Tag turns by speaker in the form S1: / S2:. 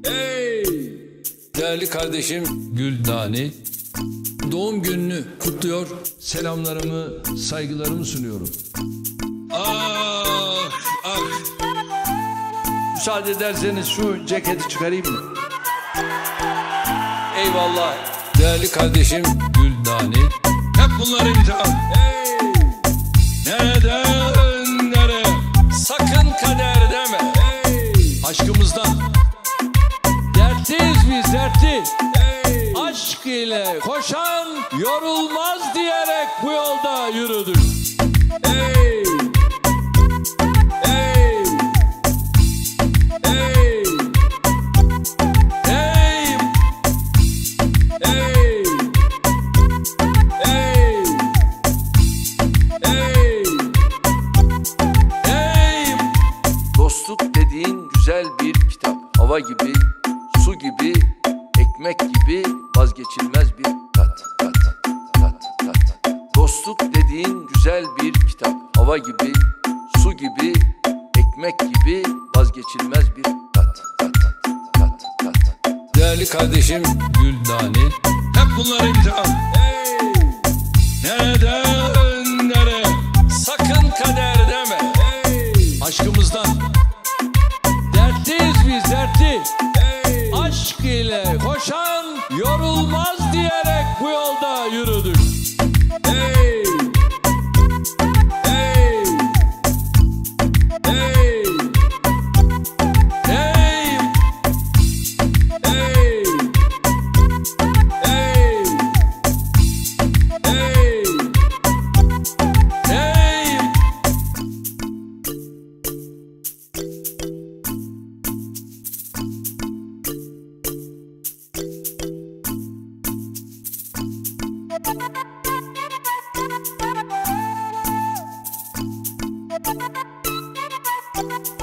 S1: Hey! Değerli kardeşim Güldani doğum gününü kutluyor. Selamlarımı, saygılarımı sunuyorum. Ah, ah. Müsaade ederseniz şu ceketi çıkarayım mı? Eyvallah. Değerli kardeşim Güldani. Hep bunlar imtihan. Hey! Neden, nereye? Sakın kader deme. Hey! Aşkımızdan. Dertliyiz biz, dertli. Hey! Aşk ile koşan yorulmaz diyerek bu yolda yürüdük. Hey! Hey! Hey! Hey! Hey! Hey! Hey! Hey!
S2: Dostluk dediğin güzel bir kitap. Hava gibi, su gibi, ekmek gibi vazgeçilmez bir tat. Dostluk dediğin güzel bir kitap. Hava gibi, su gibi, ekmek gibi vazgeçilmez bir tat.
S1: Değerli kardeşim Güldani. Hep bunlar imtihan. Hey! Neden, nereye? Sakın kader deme. Hey! Aşkımızdan. Dertliyiz biz, dertli. Hey! Aşk ile koşan yorulmaz diyerek bu yolda yürüdük. Hey! Hey! Hey! Hey! Hey! Hey! Hey! Hey!
S3: Thank you.